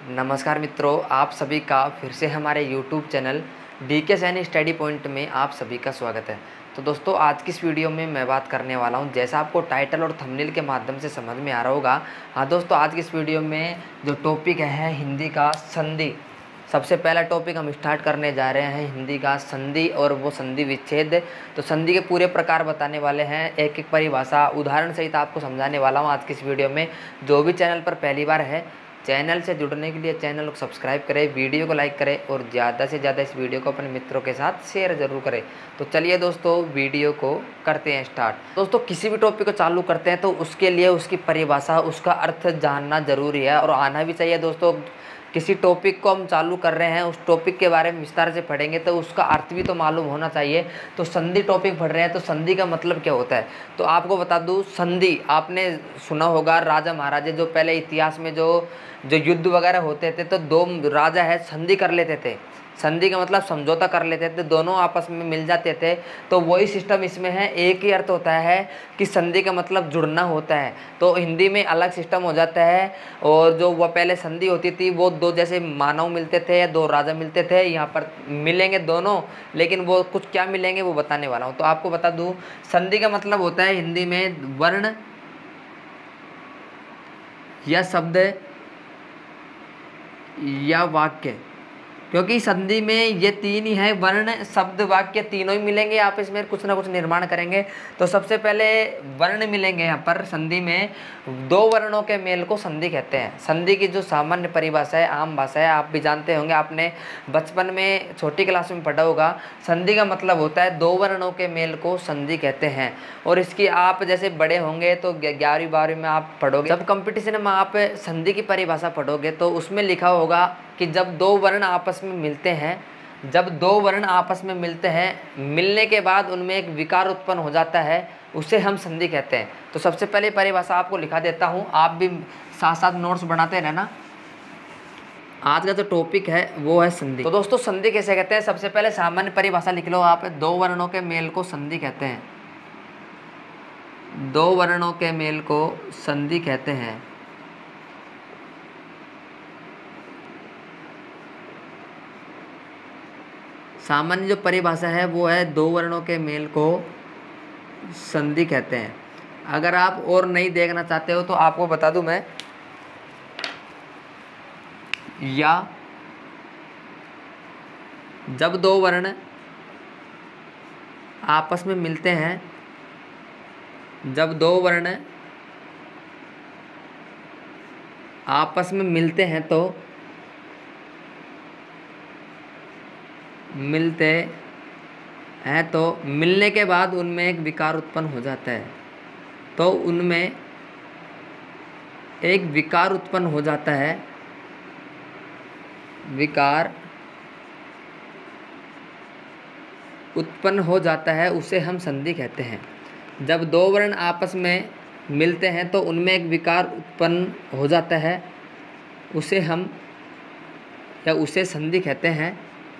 नमस्कार मित्रों, आप सभी का फिर से हमारे YouTube channel DK Saini study point में आप सभी का स्वागत है। तो दोस्तों, आज की इस वीडियो में मैं बात करने वाला हूं, जैसा आपको टाइटल और थंबनेल के माध्यम से समझ में आ रहा होगा। हाँ दोस्तों, आज की इस वीडियो में जो टॉपिक है हिंदी का संधि। सबसे पहला टॉपिक हम स्टार्ट करने जा रहे हैं हिंदी का संधि और वो संधि विच्छेद। तो संधि के पूरे प्रकार बताने वाले हैं, एक एक परिभाषा उदाहरण सहित आपको समझाने वाला हूँ आज की इस वीडियो में। जो भी चैनल पर पहली बार है, चैनल से जुड़ने के लिए चैनल को सब्सक्राइब करें, वीडियो को लाइक करें और ज़्यादा से ज़्यादा इस वीडियो को अपने मित्रों के साथ शेयर ज़रूर करें। तो चलिए दोस्तों, वीडियो को करते हैं स्टार्ट। दोस्तों, किसी भी टॉपिक को चालू करते हैं तो उसके लिए उसकी परिभाषा, उसका अर्थ जानना ज़रूरी है और आना भी चाहिए। दोस्तों, किसी टॉपिक को हम चालू कर रहे हैं, उस टॉपिक के बारे में विस्तार से पढ़ेंगे तो उसका अर्थ भी तो मालूम होना चाहिए। तो संधि टॉपिक पढ़ रहे हैं तो संधि का मतलब क्या होता है, तो आपको बता दूं, संधि आपने सुना होगा, राजा महाराजे जो पहले इतिहास में जो युद्ध वगैरह होते थे तो दो राजा है संधि कर लेते थे। संधि का मतलब समझौता कर लेते थे, दोनों आपस में मिल जाते थे। तो वही सिस्टम इसमें है, एक ही अर्थ होता है कि संधि का मतलब जुड़ना होता है। तो हिंदी में अलग सिस्टम हो जाता है। और जो वह पहले संधि होती थी, वो दो जैसे मानव मिलते थे या दो राजा मिलते थे, यहाँ पर मिलेंगे दोनों, लेकिन वो कुछ क्या मिलेंगे वो बताने वाला हूँ। तो आपको बता दूँ, संधि का मतलब होता है हिंदी में वर्ण या शब्द या वाक्य, क्योंकि संधि में ये तीन ही है, वर्ण शब्द वाक्य तीनों ही मिलेंगे, आप इसमें कुछ ना कुछ निर्माण करेंगे। तो सबसे पहले वर्ण मिलेंगे। यहाँ पर संधि में दो वर्णों के मेल को संधि कहते हैं। संधि की जो सामान्य परिभाषा है, आम भाषा है, आप भी जानते होंगे, आपने बचपन में छोटी क्लास में पढ़ा होगा। संधि का मतलब होता है दो वर्णों के मेल को संधि कहते हैं। और इसकी आप जैसे बड़े होंगे तो 11वीं 12वीं में आप पढ़ोगे, जब कंपटीशन में आप संधि की परिभाषा पढ़ोगे तो उसमें लिखा होगा कि जब दो वर्ण आपस में मिलते हैं, मिलने के बाद उनमें एक विकार उत्पन्न हो जाता है, उसे हम संधि कहते हैं। तो सबसे पहले परिभाषा आपको लिखा देता हूँ, आप भी साथ साथ नोट्स बनाते रहना। आज का जो टॉपिक है वो है संधि। तो दोस्तों, संधि कैसे कहते हैं, सबसे पहले सामान्य परिभाषा लिख लो आप, दो वर्णों के मेल को संधि कहते हैं। दो वर्णों के मेल को संधि कहते हैं। सामान्य जो परिभाषा है वो है दो वर्णों के मेल को संधि कहते हैं। अगर आप और नहीं देखना चाहते हो तो आपको बता दूं मैं, या जब दो वर्ण आपस में मिलते हैं, तो मिलने के बाद उनमें एक विकार उत्पन्न हो जाता है। तो उनमें एक विकार उत्पन्न हो जाता है, उसे हम संधि कहते हैं। जब दो वर्ण आपस में मिलते हैं तो उनमें एक विकार उत्पन्न हो जाता है, उसे संधि कहते हैं।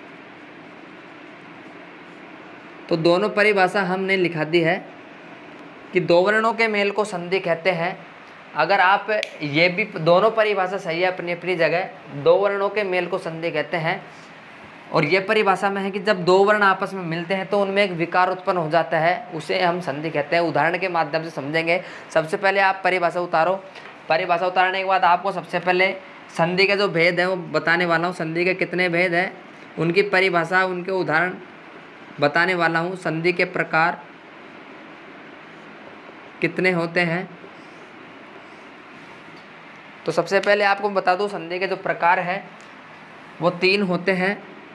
तो दोनों परिभाषा हमने लिखा दी है कि दो वर्णों के मेल को संधि कहते हैं। अगर आप ये भी, दोनों परिभाषा सही है अपनी अपनी जगह, दो वर्णों के मेल को संधि कहते हैं। और ये परिभाषा में है कि जब दो वर्ण आपस में मिलते हैं तो उनमें एक विकार उत्पन्न हो जाता है, उसे हम संधि कहते हैं। उदाहरण के माध्यम से समझेंगे। सबसे पहले आप परिभाषा उतारो। परिभाषा उतारने के बाद आपको सबसे पहले संधि के जो भेद हैं वो बताने वाला हूँ। संधि के कितने भेद हैं, उनकी परिभाषा, उनके उदाहरण बताने वाला हूँ। संधि के प्रकार कितने होते हैं, तो सबसे पहले आपको बता दूं, संधि के जो प्रकार हैं वो तीन होते हैं।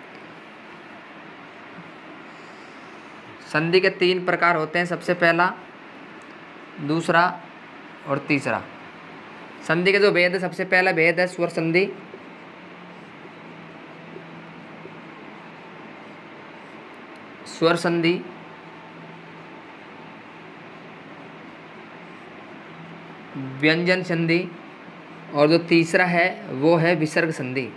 संधि के तीन प्रकार होते हैं, सबसे पहला, दूसरा और तीसरा। संधि के जो भेद है, सबसे पहला भेद है स्वर संधि। स्वर संधि, व्यंजन संधि, और जो तीसरा है वो है विसर्ग संधि।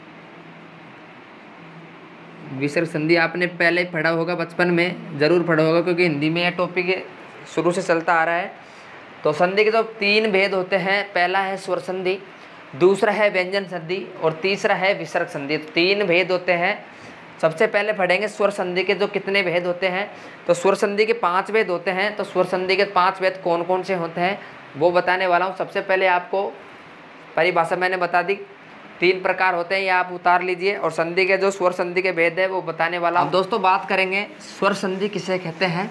विसर्ग संधि आपने पहले पढ़ा होगा, बचपन में ज़रूर पढ़ा होगा, क्योंकि हिंदी में यह टॉपिक शुरू से चलता आ रहा है। तो संधि के जो तीन भेद होते हैं, पहला है स्वर संधि, दूसरा है व्यंजन संधि और तीसरा है विसर्ग संधि। तो 3 भेद होते हैं। सबसे पहले पढ़ेंगे स्वर संधि के जो कितने भेद होते हैं। तो स्वर संधि के 5 भेद होते हैं। तो स्वर संधि के 5 भेद कौन कौन से होते हैं वो बताने वाला हूँ। सबसे पहले आपको परिभाषा मैंने बता दी, 3 प्रकार होते हैं, ये आप उतार लीजिए। और संधि के जो स्वर संधि के भेद है वो बताने वाला हूँ। अब दोस्तों बात करेंगे स्वर संधि किसे कहते हैं।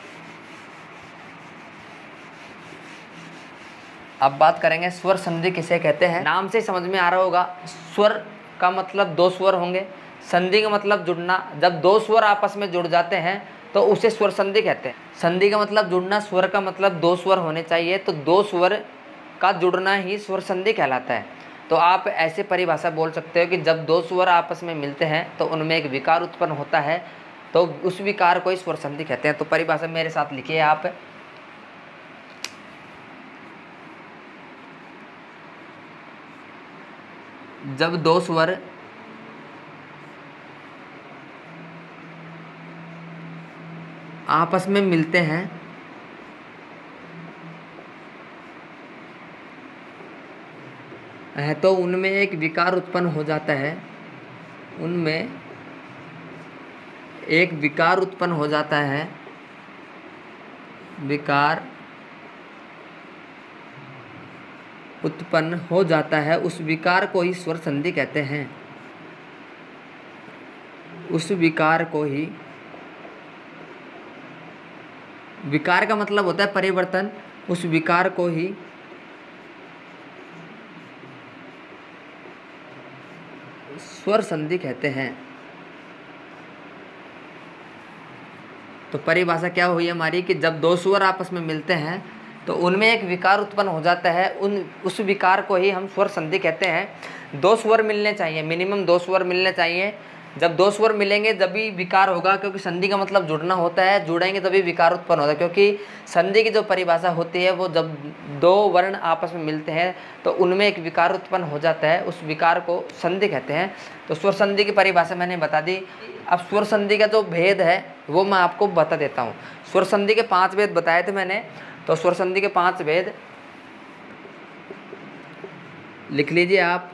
अब बात करेंगे स्वर संधि किसे कहते हैं। नाम से समझ में आ रहा होगा, स्वर का मतलब 2 स्वर होंगे, संधि का मतलब जुड़ना। जब 2 स्वर आपस में जुड़ जाते हैं तो उसे स्वर संधि कहते हैं। संधि का मतलब जुड़ना, स्वर का मतलब 2 स्वर होने चाहिए, तो 2 स्वर का जुड़ना ही स्वर संधि कहलाता है। तो आप ऐसे परिभाषा बोल सकते हो कि जब 2 स्वर आपस में मिलते हैं तो उनमें एक विकार उत्पन्न होता है, तो उस विकार को ही स्वर संधि कहते हैं। तो परिभाषा मेरे साथ लिखिए आप। जब 2 स्वर आपस में मिलते हैं तो उनमें एक विकार उत्पन्न हो जाता है। उनमें एक विकार उत्पन्न हो जाता है। विकार उत्पन्न हो जाता है, उस विकार को ही स्वर संधि कहते हैं। उस विकार को ही, विकार का मतलब होता है परिवर्तन, उस विकार को ही स्वर संधि कहते हैं। तो परिभाषा क्या हुई हमारी कि जब 2 स्वर आपस में मिलते हैं तो उनमें एक विकार उत्पन्न हो जाता है, उस विकार को ही हम स्वर संधि कहते हैं। 2 स्वर मिलने चाहिए, मिनिमम 2 स्वर मिलने चाहिए। जब 2 स्वर मिलेंगे तभी विकार होगा, क्योंकि संधि का मतलब जुड़ना होता है, जुड़ेंगे तभी विकार उत्पन्न होता है। क्योंकि संधि की जो परिभाषा होती है वो जब 2 वर्ण आपस में मिलते हैं तो उनमें एक विकार उत्पन्न हो जाता है, उस विकार को संधि कहते हैं। तो स्वर संधि की परिभाषा मैंने बता दी। अब स्वर संधि का जो भेद है वो मैं आपको बता देता हूँ। स्वर संधि के 5 भेद बताए थे मैंने। तो स्वर संधि के 5 भेद लिख लीजिए आप।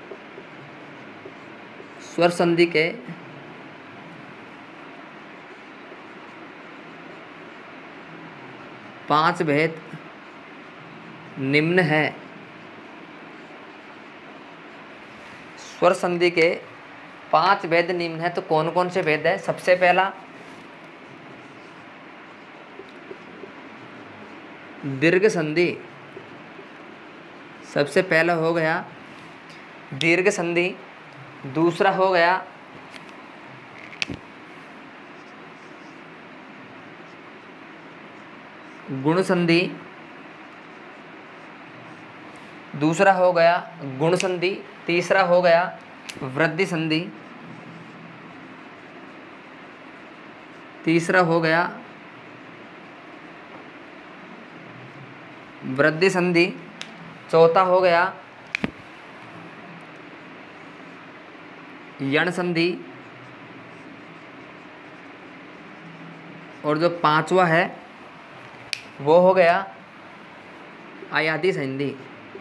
स्वर संधि के 5 भेद निम्न है। स्वर संधि के 5 भेद निम्न है। तो कौन कौन से भेद है। सबसे पहला दीर्घ संधि। सबसे पहला हो गया दीर्घ संधि। दूसरा हो गया गुण संधि। दूसरा हो गया गुण संधि। तीसरा हो गया वृद्धि संधि। तीसरा हो गया वृद्धि संधि। चौथा हो गया यण संधि। और जो 5वां है वो हो गया अयादी संधि।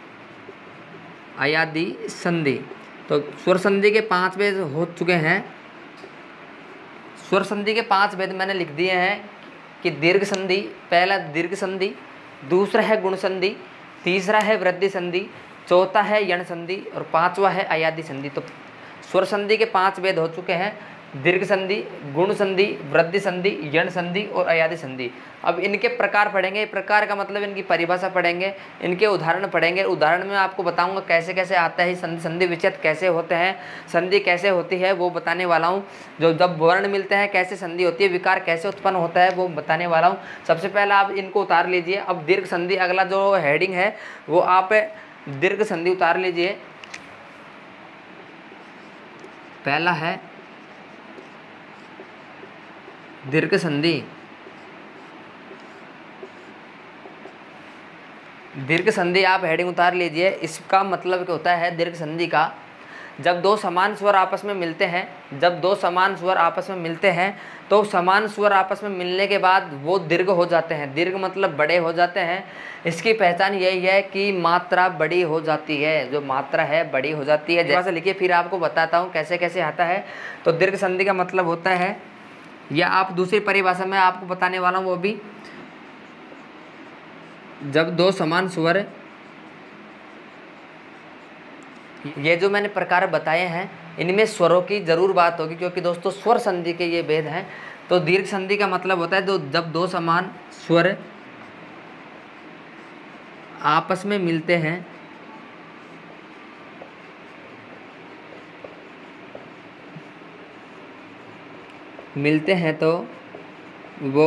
अयादी संधि। तो स्वर संधि के 5 भेद हो चुके हैं। स्वर संधि के 5 भेद मैंने लिख दिए हैं कि दीर्घ संधि, पहला दीर्घ संधि, दूसरा है गुण संधि, तीसरा है वृद्धि संधि, चौथा है यण संधि और 5वां है अयादी संधि। तो स्वर संधि के 5 भेद हो चुके हैं। दीर्घ संधि, गुण संधि, वृद्धि संधि, यण संधि और अयादी संधि। अब इनके प्रकार पढ़ेंगे। प्रकार का मतलब इनकी परिभाषा पढ़ेंगे, इनके उदाहरण पढ़ेंगे। उदाहरण में आपको बताऊंगा कैसे कैसे आता है, संधि विच्छेद कैसे होते हैं, संधि कैसे होती है वो बताने वाला हूँ। जो जब वर्ण मिलते हैं कैसे संधि होती है, विकार कैसे उत्पन्न होता है वो बताने वाला हूँ। सबसे पहला आप इनको उतार लीजिए। अब दीर्घ संधि, अगला जो हेडिंग है वो आप दीर्घ संधि उतार लीजिए। पहला है दीर्घ संधि। दीर्घ संधि आप हेडिंग उतार लीजिए। इसका मतलब क्या होता है दीर्घ संधि का, जब दो समान स्वर आपस में मिलते हैं, जब दो समान स्वर आपस में मिलते हैं तो समान स्वर आपस में मिलने के बाद वो दीर्घ हो जाते हैं। दीर्घ मतलब बड़े हो जाते हैं। इसकी पहचान यही है कि मात्रा बड़ी हो जाती है, जो मात्रा है बड़ी हो जाती है। जैसे लिखिए, फिर आपको बताता हूँ कैसे कैसे आता है। तो दीर्घ संधि का मतलब होता है, या आप दूसरी परिभाषा में आपको बताने वाला हूँ वो भी, जब दो समान स्वर, ये जो मैंने प्रकार बताए हैं इनमें स्वरों की जरूर बात होगी, क्योंकि दोस्तों स्वर संधि के ये भेद हैं। तो दीर्घ संधि का मतलब होता है जब दो समान स्वर आपस में मिलते हैं, तो वो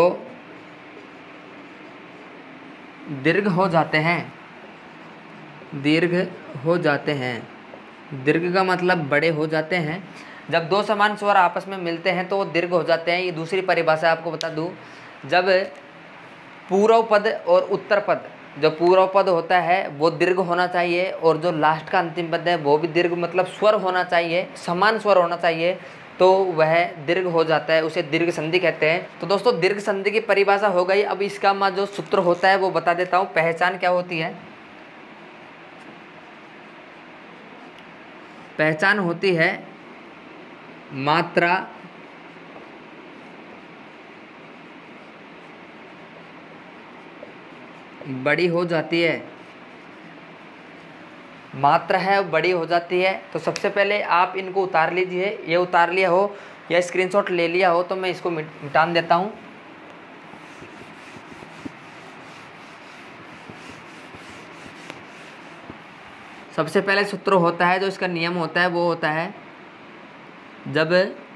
दीर्घ हो जाते हैं। दीर्घ हो जाते हैं। दीर्घ का मतलब बड़े हो जाते हैं। जब दो समान स्वर आपस में मिलते हैं तो वो दीर्घ हो जाते हैं। ये दूसरी परिभाषा आपको बता दूं, जब पूर्व पद और उत्तर पद, जो पूर्व पद होता है वो दीर्घ होना चाहिए, और जो लास्ट का अंतिम पद है वो भी दीर्घ, मतलब स्वर होना चाहिए, समान स्वर होना चाहिए, तो वह दीर्घ हो जाता है, उसे दीर्घ संधि कहते हैं। तो दोस्तों दीर्घ संधि की परिभाषा हो गई। अब इसका जो सूत्र होता है वो बता देता हूँ। पहचान क्या होती है? पहचान होती है मात्रा बड़ी हो जाती है। मात्रा है वो बड़ी हो जाती है। तो सबसे पहले आप इनको उतार लीजिए। ये उतार लिया हो या स्क्रीनशॉट ले लिया हो तो मैं इसको मिटा देता हूँ। सबसे पहले सूत्र होता है, जो इसका नियम होता है वो होता है, जब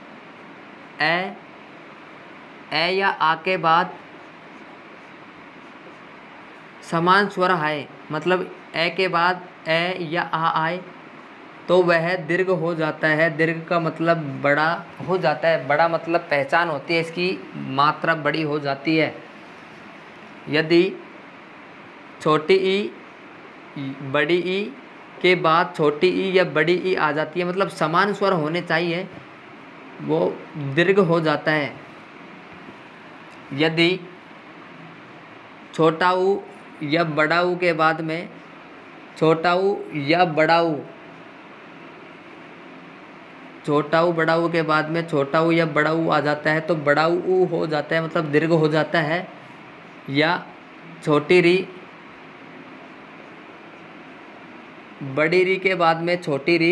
ए या आ के बाद समान स्वर आए, मतलब ए के बाद ए या आ आए तो वह दीर्घ हो जाता है। दीर्घ का मतलब बड़ा हो जाता है। बड़ा मतलब पहचान होती है, इसकी मात्रा बड़ी हो जाती है। यदि छोटी ई बड़ी ई के बाद छोटी ई या बड़ी ई आ जाती है, मतलब समान स्वर होने चाहिए, वो दीर्घ हो जाता है। यदि छोटा ऊ या बड़ा ऊ के बाद में छोटा ऊ या बड़ा ऊ, छोटा ऊ बड़ा ऊ के बाद में छोटा ऊ या बड़ा ऊ आ जाता है तो बड़ा ऊ हो जाता है, मतलब दीर्घ हो जाता है। या छोटी री बड़ी री के बाद में छोटी री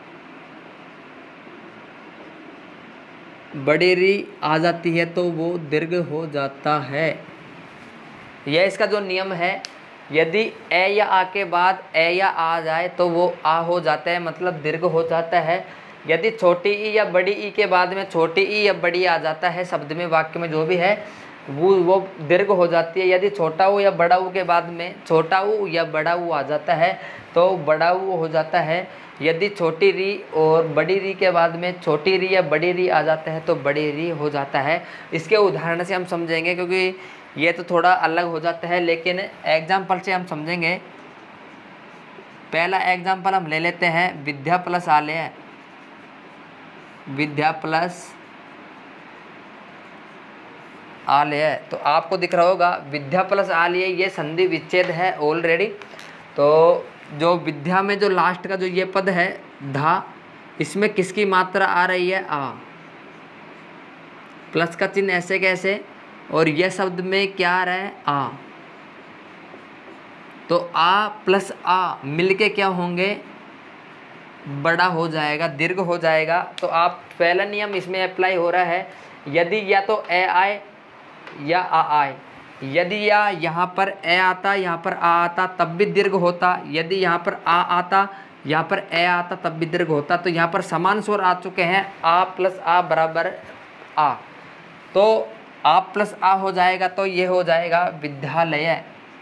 बड़ी री आ जाती है तो वो दीर्घ हो जाता है। यह इसका जो नियम है, यदि ए या आ के बाद ए या आ जाए तो वो आ हो जाता है, मतलब दीर्घ हो जाता है। यदि छोटी ई या बड़ी ई के बाद में छोटी ई या बड़ी आ जाता है, शब्द में वाक्य में जो भी है वो दीर्घ हो जाती है। यदि छोटा ऊ या बड़ा ऊ के बाद में छोटा ऊ या बड़ा ऊ आ जाता है तो बड़ा ऊ हो जाता है। यदि छोटी री और बड़ी री के बाद में छोटी री या बड़ी री आ जाता है तो बड़ी री हो जाता है। इसके उदाहरण से हम समझेंगे, क्योंकि ये तो थोड़ा अलग हो जाता है, लेकिन एग्जाम्पल से हम समझेंगे। पहला एग्जाम्पल हम ले लेते हैं, विद्या प्लस आलय। विद्या प्लस आलय, तो आपको दिख रहा होगा विद्या प्लस आलय, ये संधि विच्छेद है ऑलरेडी। तो जो विद्या में जो लास्ट का जो ये पद है धा, इसमें किसकी मात्रा आ रही है? आ। प्लस का चिन्ह ऐसे कैसे, और यह शब्द में क्या आ रहा है? आ। तो आ प्लस आ मिलके क्या होंगे? बड़ा हो जाएगा, दीर्घ हो जाएगा। तो आप पहला नियम इसमें अप्लाई हो रहा है, यदि या तो ए आए या आ आए। यदि या यहाँ पर ए आता, यहाँ पर आ आता, तब भी दीर्घ होता। यदि यहाँ पर आ आता, यहाँ पर ए आता, तब भी दीर्घ होता। तो यहाँ पर समान स्वर आ चुके हैं, आ प्लस आ बराबर आ, तो आ प्लस आ हो जाएगा, तो ये हो जाएगा विद्यालय।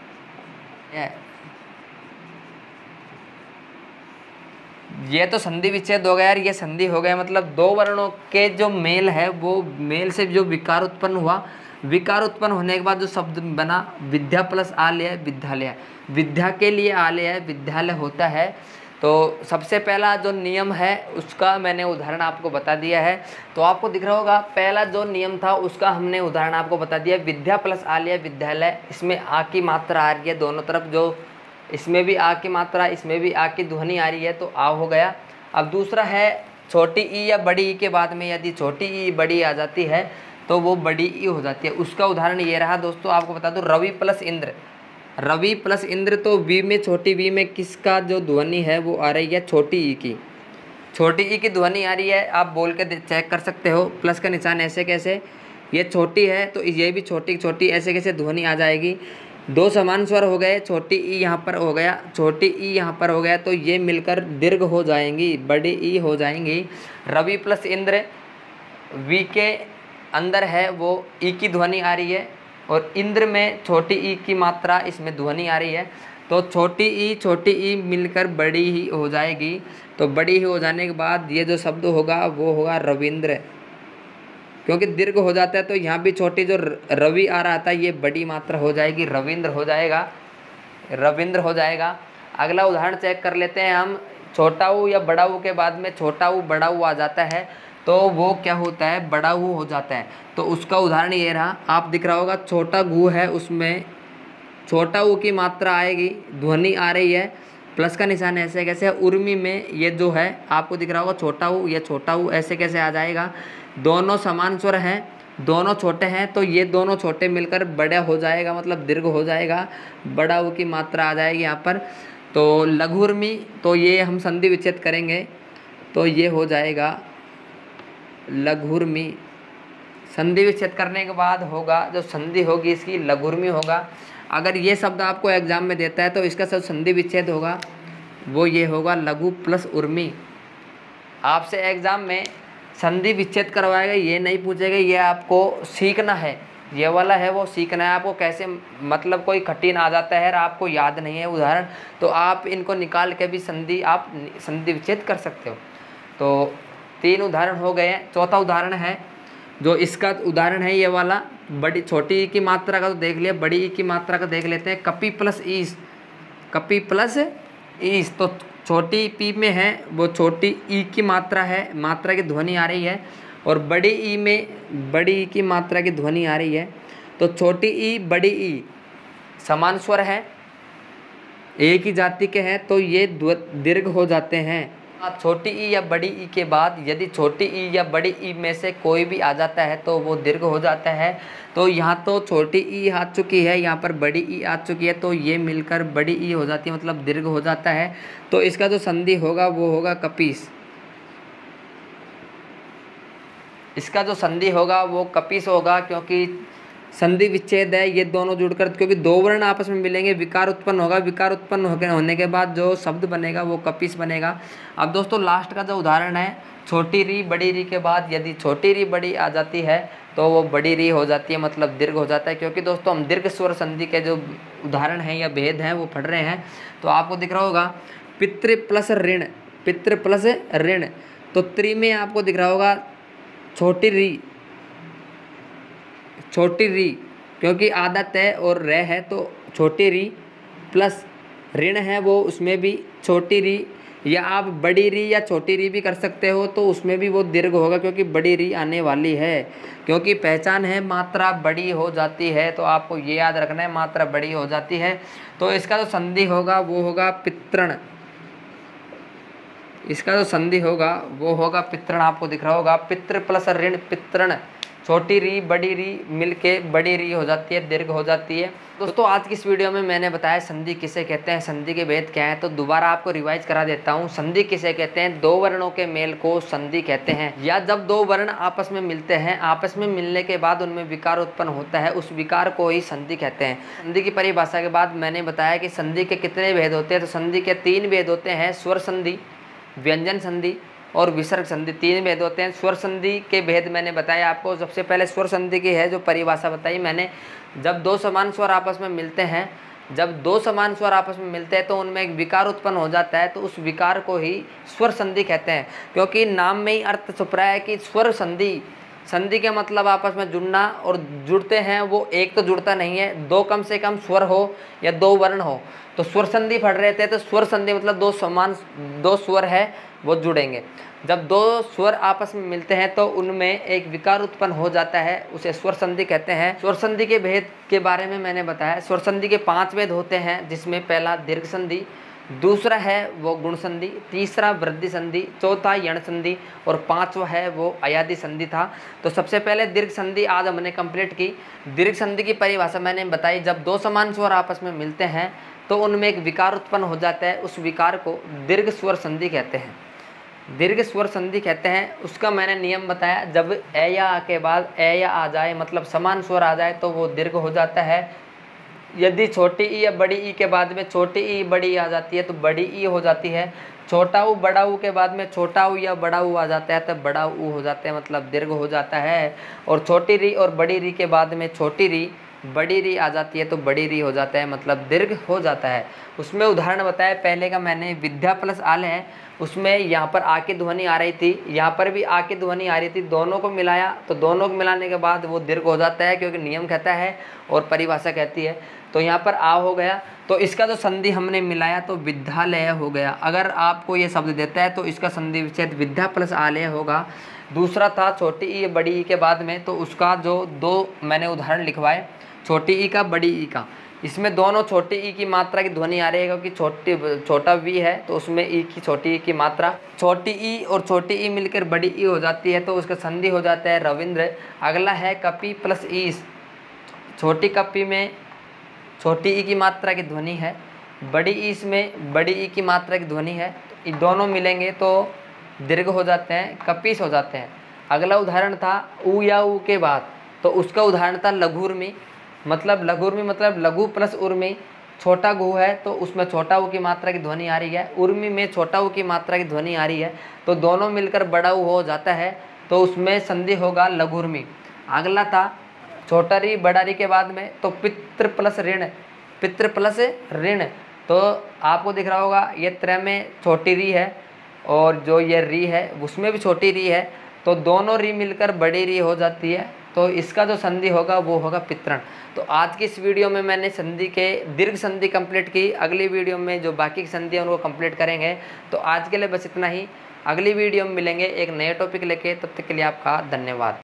ये तो संधि विच्छेद हो गया यार, ये संधि हो गया, मतलब दो वर्णों के जो मेल है, वो मेल से जो विकार उत्पन्न हुआ, विकार उत्पन्न होने के बाद जो शब्द बना विद्या प्लस आलय, विद्यालय। विद्या के लिए आलय है, विद्यालय होता है। तो सबसे पहला जो नियम है उसका मैंने उदाहरण आपको बता दिया है। तो आपको दिख रहा होगा पहला जो नियम था उसका हमने उदाहरण आपको बता दिया, विद्या प्लस आलिया विद्यालय। इसमें आ की मात्रा आ रही है दोनों तरफ, जो इसमें भी आ की मात्रा, इसमें भी आ की ध्वनि आ रही है, तो आ हो गया। अब दूसरा है छोटी ई या बड़ी ई के बाद में यदि छोटी ई बड़ी आ जाती है तो वो बड़ी ई हो जाती है। उसका उदाहरण ये रहा दोस्तों, आपको बता दूं रवि प्लस इंद्र। रवि प्लस इंद्र, तो वी में छोटी वी में किसका जो ध्वनि है वो आ रही है छोटी ई की। छोटी ई की ध्वनि आ रही है, आप बोल के चेक कर सकते हो। प्लस का निशान ऐसे कैसे, ये छोटी है तो ये भी छोटी छोटी ऐसे कैसे ध्वनि आ जाएगी। दो समान स्वर हो गए, छोटी ई यहाँ पर हो गया, छोटी ई यहाँ पर हो गया, तो ये मिलकर दीर्घ हो जाएंगी, बड़ी ई हो जाएंगी। रवि प्लस इंद्र, वी के अंदर है वो ई की ध्वनि आ रही है, और इंद्र में छोटी ई की मात्रा इसमें ध्वनि आ रही है, तो छोटी ई मिलकर बड़ी ही हो जाएगी। तो बड़ी ही हो जाने के बाद ये जो शब्द होगा वो होगा रविंद्र, क्योंकि दीर्घ हो जाता है तो यहाँ भी छोटी जो रवि आ रहा था ये बड़ी मात्रा हो जाएगी, रविंद्र हो जाएगा, रविंद्र हो जाएगा। अगला उदाहरण चेक कर लेते हैं हम। छोटा ऊ या बड़ा ऊ के बाद में छोटा ऊ बड़ा ऊ आ जाता है तो वो क्या होता है, बड़ा ऊ हो जाता है। तो उसका उदाहरण ये रहा, आप दिख रहा होगा छोटा गू है, उसमें छोटा ऊ की मात्रा आएगी, ध्वनि आ रही है, प्लस का निशान ऐसे कैसे, उर्मी में ये जो है आपको दिख रहा होगा छोटा ऊ, ये छोटा ऊ ऐसे कैसे आ जाएगा। दोनों समान स्वर हैं, दोनों छोटे हैं, तो ये दोनों छोटे मिलकर बड़ा हो जाएगा, मतलब दीर्घ हो जाएगा, बड़ा ऊ की मात्रा आ जाएगी यहाँ पर। तो लघुर्मी, तो ये हम संधि विच्छेद करेंगे तो ये हो जाएगा लघुर्मी। संधि विच्छेद करने के बाद होगा जो संधि होगी इसकी लघुर्मी होगा। अगर ये शब्द आपको एग्जाम में देता है तो इसका सब संधि विच्छेद होगा वो ये होगा लघु प्लस उर्मी। आपसे एग्जाम में संधि विच्छेद करवाएगा, ये नहीं पूछेगा, ये आपको सीखना है, ये वाला है वो सीखना है आपको कैसे, मतलब कोई कठिन आ जाता है और आपको याद नहीं है उदाहरण, तो आप इनको निकाल के भी आप संधि विच्छेद कर सकते हो। तो 3 उदाहरण हो गए हैं। चौथा उदाहरण है जो इसका उदाहरण है ये वाला, बड़ी छोटी ई की मात्रा का तो देख लिया, बड़ी ई की मात्रा का देख लेते हैं। कपी प्लस ईस, कपी प्लस ईस, तो छोटी पी में है वो छोटी ई की मात्रा है, मात्रा की ध्वनि आ रही है, और बड़ी ई में बड़ी ई की मात्रा की ध्वनि आ रही है। तो छोटी ई बड़ी ई समान स्वर है, एक ही जाति के हैं, तो ये दीर्घ हो जाते हैं। छोटी ई या बड़ी ई के बाद यदि छोटी ई या बड़ी ई में से कोई भी आ जाता है तो वो दीर्घ हो जाता है। तो यहाँ तो छोटी ई आ चुकी है, यहाँ पर बड़ी ई आ चुकी है, तो ये मिलकर बड़ी ई हो जाती है, मतलब दीर्घ हो जाता है। तो इसका जो संधि होगा वो होगा कपीस, इसका जो संधि होगा वो कपीस होगा, क्योंकि संधि विच्छेद है, ये दोनों जुड़कर, क्योंकि दो वर्ण आपस में मिलेंगे विकार उत्पन्न होगा, विकार उत्पन्न होने के बाद जो शब्द बनेगा वो कपीस बनेगा। अब दोस्तों लास्ट का जो उदाहरण है, छोटी री बड़ी री के बाद यदि छोटी री बड़ी आ जाती है तो वो बड़ी री हो जाती है, मतलब दीर्घ हो जाता है। क्योंकि दोस्तों हम दीर्घ स्वर संधि के जो उदाहरण हैं या भेद हैं वो पढ़ रहे हैं। तो आपको दिख रहा होगा पितृ प्लस ऋण, पितृ प्लस ऋण, तो त्रि में आपको दिख रहा होगा छोटी री, छोटी री, क्योंकि आदत है और रे है तो छोटी री प्लस ऋण है वो उसमें भी छोटी री, या आप बड़ी री या छोटी री भी कर सकते हो, तो उसमें भी वो दीर्घ होगा क्योंकि बड़ी री आने वाली है, क्योंकि पहचान है मात्रा बड़ी हो जाती है, तो आपको ये याद रखना है मात्रा बड़ी हो जाती है। तो इसका जो संधि होगा वो होगा पितृण, इसका जो संधि होगा वो होगा पितृण। आपको दिख रहा होगा पितृ प्लस ऋण पितृण, छोटी री बड़ी री मिलके बड़ी री हो जाती है, दीर्घ हो जाती है। दोस्तों आज की इस वीडियो में मैंने बताया संधि किसे कहते हैं, संधि के भेद क्या है, तो दोबारा आपको रिवाइज करा देता हूँ। संधि किसे कहते हैं, दो वर्णों के मेल को संधि कहते हैं, या जब दो वर्ण आपस में मिलते हैं, आपस में मिलने के बाद उनमें विकार उत्पन्न होता है, उस विकार को ही संधि कहते हैं। संधि की परिभाषा के बाद मैंने बताया कि संधि के कितने भेद होते हैं, तो संधि के 3 भेद होते हैं, स्वर संधि, व्यंजन संधि और विसर्ग संधि, 3 भेद होते हैं। स्वर संधि के भेद मैंने बताया आपको। सबसे पहले स्वर संधि की है जो परिभाषा बताई मैंने, जब दो समान स्वर आपस में मिलते हैं, जब दो समान स्वर आपस में मिलते हैं तो उनमें एक विकार उत्पन्न हो जाता है, तो उस विकार को ही स्वर संधि कहते हैं। क्योंकि नाम में ही अर्थ छुप रहा है कि स्वर संधि, संधि के मतलब आपस में जुड़ना, और जुड़ते हैं वो एक तो जुड़ता नहीं है, दो कम से कम स्वर हो या दो वर्ण हो तो स्वर संधि पढ़ रहे थे, तो स्वर संधि मतलब दो स्वर है वो जुड़ेंगे। जब दो स्वर आपस में मिलते हैं तो उनमें एक विकार उत्पन्न हो जाता है, उसे स्वर संधि कहते हैं। स्वर संधि के भेद के बारे में मैंने बताया। स्वर संधि के 5 भेद होते हैं, जिसमें पहला दीर्घ संधि, दूसरा है वो गुण संधि, तीसरा वृद्धि संधि, चौथा यण संधि और पांचवा है वो अयादि संधि था। तो सबसे पहले दीर्घ संधि आज हमने कंप्लीट की। दीर्घ संधि की परिभाषा मैंने बताई, जब दो समान स्वर आपस में मिलते हैं तो उनमें एक विकार उत्पन्न हो जाता है, उस विकार को दीर्घ स्वर संधि कहते हैं। दीर्घ स्वर संधि कहते हैं। उसका मैंने नियम बताया, जब ए या आ के बाद ए या आ जाए, मतलब समान स्वर आ जाए तो वो दीर्घ हो जाता है। यदि छोटी ई या बड़ी ई के बाद में छोटी ई बड़ी ई आ जाती है तो बड़ी ई हो जाती है। छोटा ऊ बड़ा ऊ के बाद में छोटा ऊ या बड़ा ऊ आ जाता है तो बड़ा ऊ हो जाता है, मतलब दीर्घ हो जाता है। और छोटी री और बड़ी री के बाद में छोटी री बड़ी री आ जाती है तो बड़ी री हो जाता है, मतलब दीर्घ हो जाता है। उसमें उदाहरण बताया, पहले का मैंने विद्या प्लस आल है, उसमें यहाँ पर आ की ध्वनि आ रही थी, यहाँ पर भी आ की ध्वनि आ रही थी, दोनों को मिलाया तो दोनों को मिलाने के बाद वो दीर्घ हो जाता है, क्योंकि नियम कहता है और परिभाषा कहती है। तो यहाँ पर आ हो गया, तो इसका जो संधि हमने मिलाया तो विद्यालय हो गया। अगर आपको ये शब्द देता है तो इसका संधि विच्छेद विद्या प्लस आलय होगा। दूसरा था छोटी ई बड़ी ई के बाद में, तो उसका जो दो मैंने उदाहरण लिखवाए, छोटी ई का बड़ी ई का, इसमें दोनों छोटी ई की मात्रा की ध्वनि आ रही है, क्योंकि छोटा वी है तो उसमें ई की छोटी ई की मात्रा, छोटी ई और छोटी ई मिलकर बड़ी ई हो जाती है, तो उसका संधि हो जाता है रविंद्र। अगला है कपी प्लस ईस, छोटी कपी में छोटी ई की मात्रा की ध्वनि है, बड़ी ईस में बड़ी ई की मात्रा की ध्वनि है, तो दोनों मिलेंगे तो दीर्घ हो जाते हैं, कपीस हो जाते हैं। अगला उदाहरण था ऊ या ऊ के बाद, तो उसका उदाहरण था लघुर्मी, मतलब लघुर्मी मतलब लघु प्लस उर्मी, छोटा गु है तो उसमें छोटा ऊ की मात्रा की ध्वनि आ रही है, उर्मी में छोटा ऊ की मात्रा की ध्वनि आ रही है, तो दोनों मिलकर बड़ा ऊ हो जाता है, तो उसमें संधि होगा लघुर्मी। अगला था छोटा री बड़ा री के बाद में, तो पितृ प्लस ऋण, पितृ प्लस ऋण, तो आपको दिख रहा होगा ये त्रय में छोटी री है और जो ये री है उसमें भी छोटी री है, तो दोनों री मिलकर बड़ी री हो जाती है, तो इसका जो संधि होगा वो होगा पितृण। तो आज की इस वीडियो में मैंने संधि के दीर्घ संधि कंप्लीट की। अगली वीडियो में जो बाकी की संधि है उनको कंप्लीट करेंगे। तो आज के लिए बस इतना ही, अगली वीडियो में मिलेंगे एक नए टॉपिक लेके, तब तक के लिए आपका धन्यवाद।